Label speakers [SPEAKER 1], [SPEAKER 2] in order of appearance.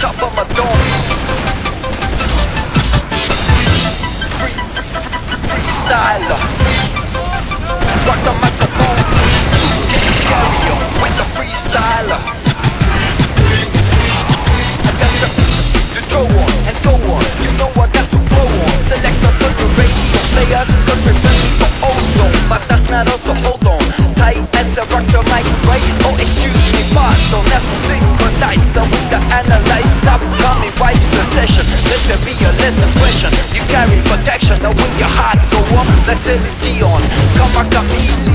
[SPEAKER 1] top of my dome. Freestyler, rock the microphone. Carry on with the freestyler. I got to go on and go on. You know I got to flow on. Select us on the radio players, could prevent me from ozone, but that's not also. Hold on, tight as a rock the mic, right? Oh, excuse me, pardon, that's a synchronize. So we can analyze upcoming vibes the session. Let there be a less impression. You carry protection, now when your heart go up like Celine Dion. Come back at me.